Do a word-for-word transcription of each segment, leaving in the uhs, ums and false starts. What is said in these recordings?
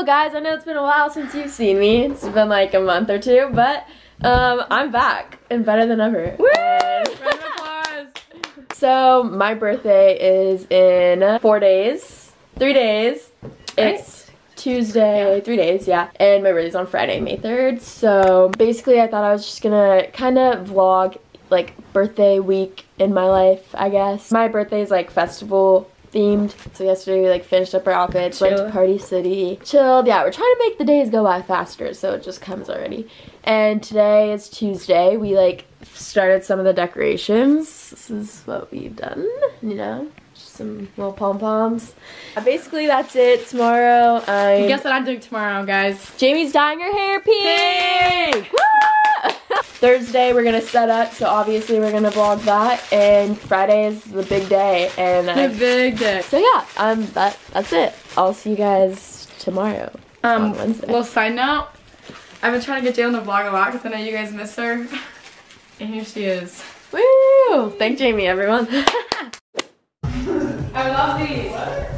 guys, I know it's been a while since you've seen me. It's been like a month or two, but um, I'm back and better than ever. Woo! And round of applause. So my birthday is in four days, three days. It's Tuesday, yeah. three days, yeah. And my birthday's on Friday, May third. So basically I thought I was just gonna kind of vlog like birthday week in my life, I guess. My birthday is like festival themed. So yesterday we like finished up our outfits, Chill. went to Party City, chilled. Yeah, we're trying to make the days go by faster so it just comes already. And today is Tuesday. We like started some of the decorations. This is what we've done, you know, just some little pom-poms. Uh, basically that's it. Tomorrow I guess what I'm doing tomorrow, guys. Jamie's dyeing her hair pink. pink. Thursday we're gonna set up, so obviously we're gonna vlog that, and Friday is the big day, and the I, big day. So yeah, um, that that's it. I'll see you guys tomorrow. Um, on Wednesday. Little side note, I've been trying to get Jalen to vlog a lot because I know you guys miss her, and here she is. Woo! Thank Jamie, everyone. I love these.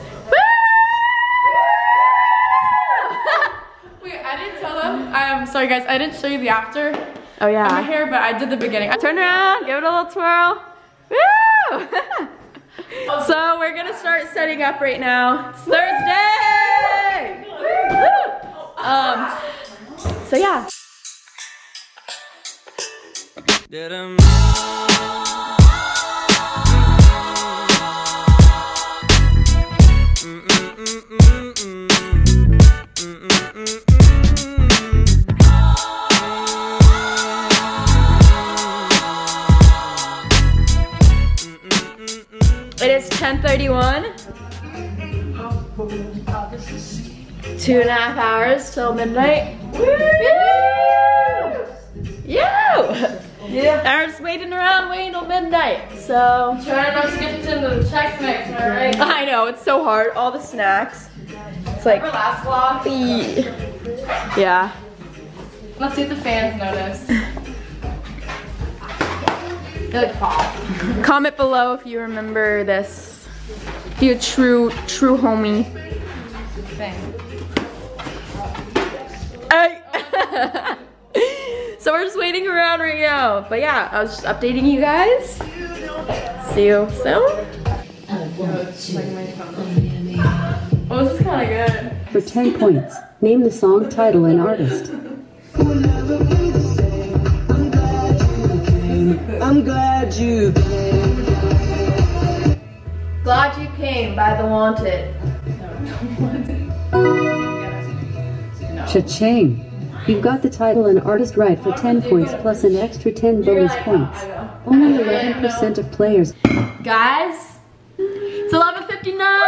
Wait, I didn't tell them. I'm sorry, guys. I didn't show you the after. Oh yeah. My hair, but I did the beginning. Turn around, give it a little twirl. Woo! So we're gonna start setting up right now. It's Thursday! Woo! Um, so yeah. It is ten thirty-one. Two and a half hours till midnight. Woo! Yeah! I'm just waiting around, waiting till midnight. So Trying not to get into the Chex Mix, alright? I know, it's so hard. All the snacks. It's like Remember last vlog? Yeah. Let's see if the fans notice. They're like pop. Comment below if you remember this. If you're a true, true homie. Thing. Hey. So we're just waiting around right now. But yeah, I was just updating you guys. See you soon. Oh, this is kind of good. For ten points, name the song title and artist. I'm glad you came. Glad You Came by The Wanted. Cha-ching! You've got the title and artist right for ten points plus an extra ten bonus points. Only eleven percent of players. Guys, it's eleven fifty-nine!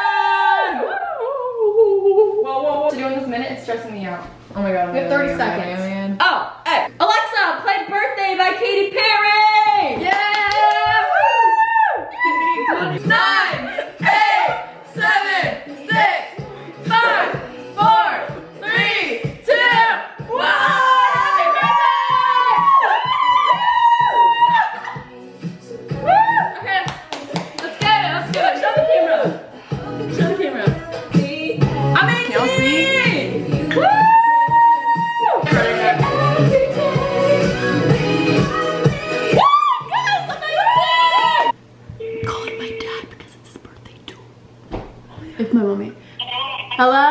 Whoa, whoa, whoa. To do in this minute, it's stressing me out. Oh my god. We have thirty seconds. Oh, hey, Alexa, play Birthday by Katy Perry! Yeah! Woo! Nine, eight, seven, six, five, four, three, two, one! Happy birthday! Woo! Okay, let's get it, let's get it. Show the camera. Show the camera. Amazing! Y'all see? Woo! It's my mommy. Hello?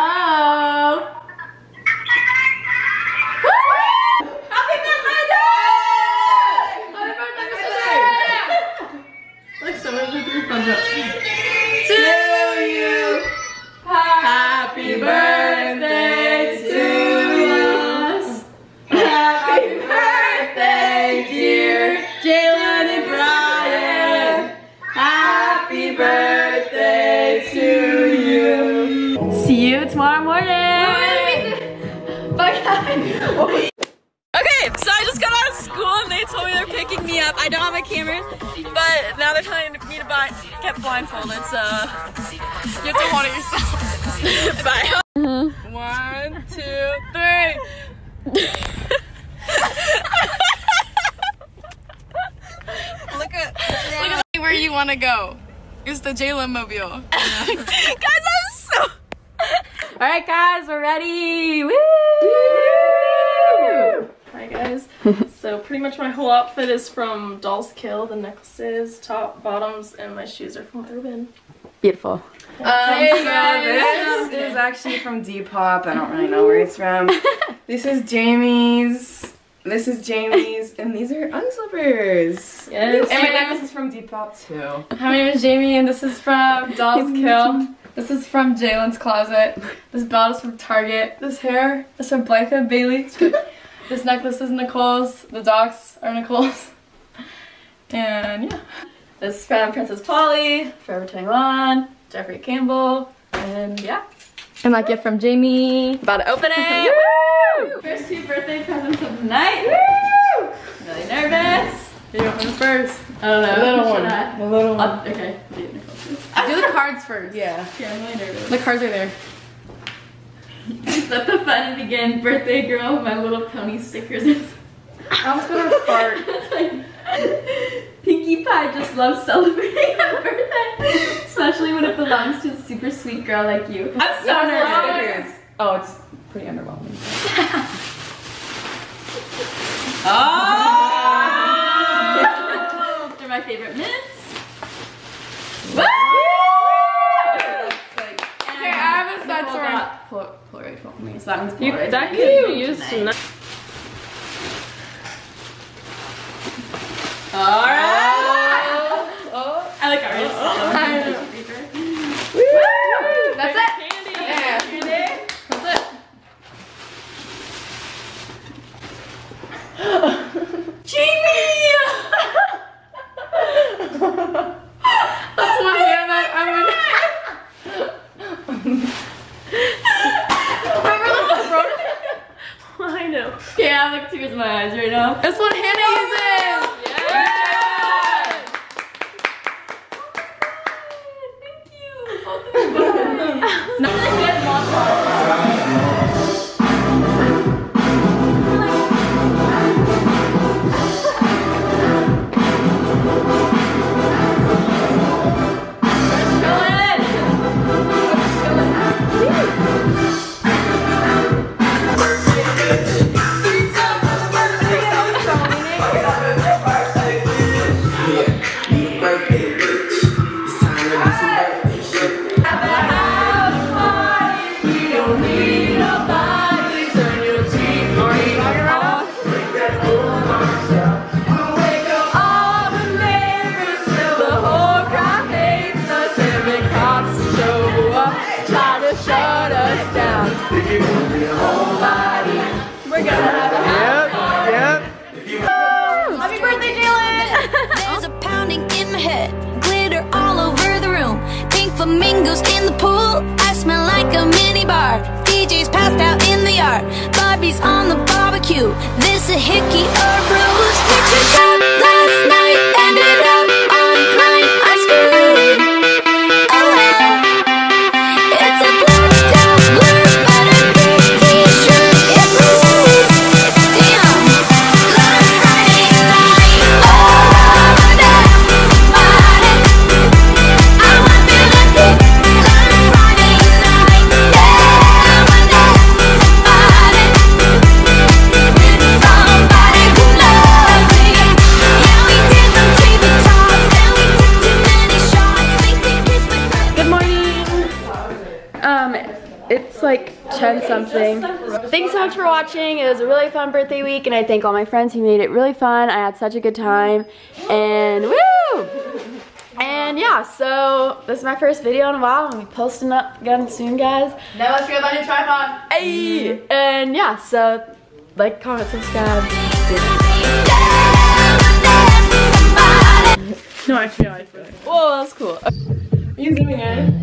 Woo! Happy birthday! Happy birthday, Mister Like so much with your thumbs up. To you. Happy birthday to us. Happy birthday, dear Jalen and Brian. Happy birthday to you. See you tomorrow morning. Bye guys. Okay, so I just got out of school and they told me they're picking me up. I don't have my camera, but now they're telling me to buy, get blindfolded, so you have to hold it yourself. Bye. Mm-hmm. One, two, three. Look at, look at where you want to go. It's the Jalen mobile. Guys, I'm so Alright guys, we're ready! Woo! Hi guys. So pretty much my whole outfit is from Dolls Kill. The necklaces, top, bottoms, and my shoes are from Urban. Beautiful. Um, so this is actually from Depop. I don't really know where it's from. This is Jamie's. This is Jamie's, and these are Ugg slippers. Yes. And my necklace is from Depop too. Hi, my name is Jamie, and this is from Dolls Kill. This is from Jalen's Closet. This belt is from Target. This hair is from Blythe Bailey. This necklace is Nicole's. The docs are Nicole's. And yeah. This is from Princess Polly, Forever twenty-one, Jeffrey Campbell, and yeah. And that gift from Jamie. About to open it! Woo! First two birthday presents of the night. Woo! Really nervous. You open it first. I don't know. The little Should one. I? The little one. I'll- okay. Do it, Nicole, please. Do the cards first. Yeah. Yeah, I'm really nervous. The cards are there. Let the fun begin. Birthday girl, My Little Pony stickers. I almost gonna fart. It's like, Pinkie Pie just loves celebrating her birthday, especially when it belongs to a super sweet girl like you. I'm so nervous. Oh, it's pretty underwhelming. Oh! They're my favorite mints. Woo! Okay, I have a set story. Pol Polaroid for me, so that one's You, Polaroid. that could be used tonight. Alright! Oh. I like our oh, I know. Woo! That's it. Candy. Yeah. Candy. That's it. Jamie! That's one hand that I'm in. Remember the front? I know. Okay, I have like tears in my eyes right now. That's what Hannah uses. Yes! Thank you. Both of you. No, like good mom. We're gonna have a Yep, yep. happy birthday, Jalen! There's a pounding in my head, glitter all over the room, pink flamingos in the pool. I smell like a mini bar. D J's passed out in the yard, Barbie's on the barbecue. This a hickey or bruise. We took up last night, ended up online. I screwed. Oh well, it's a blacked out blur, but a big t-shirt. It rules. Damn, last Friday night. Oh, damn, somebody. I want to look at last Friday night. Yeah, I want to somebody. With somebody who loves me. Yeah, we did some T V talks, and we took too many shots. We think it's been right. Good morning. Um, it's like ten something. Thanks so much for watching. It was a really fun birthday week, and I thank all my friends who made it really fun. I had such a good time, and woo! And yeah, so this is my first video in a while. I'll be posting up again soon, guys. Now let's go buy a tripod. Hey! And yeah, so like, comment, subscribe. No, actually, I feel like. Whoa, that's cool. Are you zooming in?